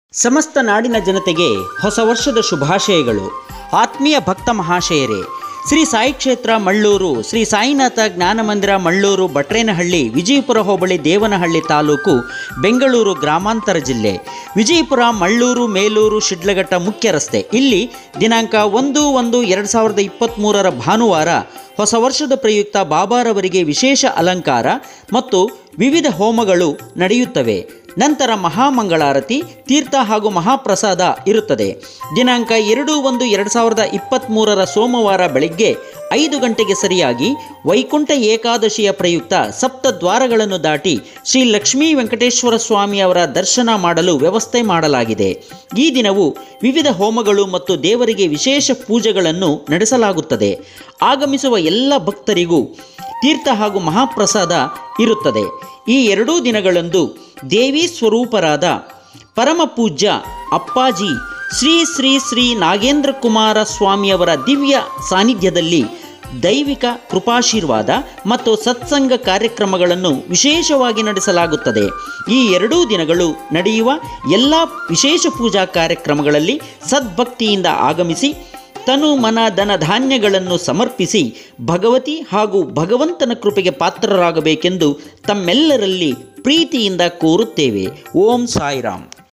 ಸಮಸ್ತ ನಾಡಿನ ಜನತೆಗೆ ಹೊಸ ವರ್ಷದ ಶುಭಾಶಯಗಳು. ಆತ್ಮೀಯ ಭಕ್ತ ಮಹಾಶಯರೇ, ಶ್ರೀ ಸಾಯಿ ಕ್ಷೇತ್ರ ಮಳ್ಳೂರು, ಶ್ರೀ ಸಾಯಿನಾಥ ಜ್ಞಾನಮಂದಿರ ಮಳ್ಳೂರು, ಬಟ್ರೇನಹಳ್ಳಿ, ವಿಜಯಪುರ ಹೋಬಳಿ, ದೇವನಹಳ್ಳಿ ತಾಲೂಕು, ಬೆಂಗಳೂರು ಗ್ರಾಮಾಂತರ ಜಿಲ್ಲೆ. ವಿಜಯಪುರ, ಮಳ್ಳೂರು, ಮೇಲೂರು, ಶಿಡ್ಲಘಟ್ಟ ಮುಖ್ಯ ರಸ್ತೆ. ಇಲ್ಲಿ ದಿನಾಂಕ 1/1/2023 ಭಾನುವಾರ ಹೊಸ ವರ್ಷದ ಪ್ರಯುಕ್ತ ಬಾಬಾರವರಿಗೆ ವಿಶೇಷ ಅಲಂಕಾರ ಮತ್ತು ವಿವಿಧ ಹೋಮಗಳು ನಡೆಯುತ್ತವೆ. ನಂತರ ಮಹಾಮಂಗಳಾರತಿ, ತೀರ್ಥ ಹಾಗೂ ಮಹಾಪ್ರಸಾದ ಇರುತ್ತದೆ. ದಿನಾಂಕ 2/1/2023 ಸೋಮವಾರ ಬೆಳಗ್ಗೆ 5 ಗಂಟೆಗೆ ಸರಿಯಾಗಿ ವೈಕುಂಠ ಏಕಾದಶಿಯ ಪ್ರಯುಕ್ತ ಸಪ್ತ ದ್ವಾರಗಳನ್ನು ದಾಟಿ ಶ್ರೀ ಲಕ್ಷ್ಮೀ ವೆಂಕಟೇಶ್ವರ ಸ್ವಾಮಿ ಅವರ ದರ್ಶನ ಮಾಡಲು ವ್ಯವಸ್ಥೆ ಮಾಡಲಾಗಿದೆ. ಈ ದಿನವು ವಿವಿಧ ಹೋಮಗಳು ಮತ್ತು ದೇವರಿಗೆ ವಿಶೇಷ ಪೂಜೆಗಳನ್ನು ನಡೆಸಲಾಗುತ್ತದೆ. ಆಗಮಿಸುವ ಎಲ್ಲ ಭಕ್ತರಿಗೂ ತೀರ್ಥ ಹಾಗೂ ಮಹಾಪ್ರಸಾದ ಇರುತ್ತದೆ. ಈ ಎರಡೂ ದಿನಗಳಂದು ದೇವಿ ಸ್ವರೂಪರಾದ ಪರಮ ಪೂಜ್ಯ ಅಪ್ಪಾಜಿ ಶ್ರೀ ಶ್ರೀ ಶ್ರೀ ನಾಗೇಂದ್ರ ಕುಮಾರ ಸ್ವಾಮಿಯವರ ದಿವ್ಯ ಸಾನ್ನಿಧ್ಯದಲ್ಲಿ ದೈವಿಕ ಕೃಪಾಶೀರ್ವಾದ ಮತ್ತು ಸತ್ಸಂಗ ಕಾರ್ಯಕ್ರಮಗಳನ್ನು ವಿಶೇಷವಾಗಿ ನಡೆಸಲಾಗುತ್ತದೆ. ಈ ಎರಡೂ ದಿನಗಳು ನಡೆಯುವ ಎಲ್ಲ ವಿಶೇಷ ಪೂಜಾ ಕಾರ್ಯಕ್ರಮಗಳಲ್ಲಿ ಸದ್ಭಕ್ತಿಯಿಂದ ಆಗಮಿಸಿ ತನು ಮನ ಧನ ಧಾನ್ಯಗಳನ್ನು ಸಮರ್ಪಿಸಿ ಭಗವತಿ ಹಾಗೂ ಭಗವಂತನ ಕೃಪೆಗೆ ಪಾತ್ರರಾಗಬೇಕೆಂದು ತಮ್ಮೆಲ್ಲರಲ್ಲಿ ಪ್ರೀತಿಯಿಂದ ಕೋರುತ್ತೇವೆ. ಓಂ ಸಾಯಿರಾಮ್.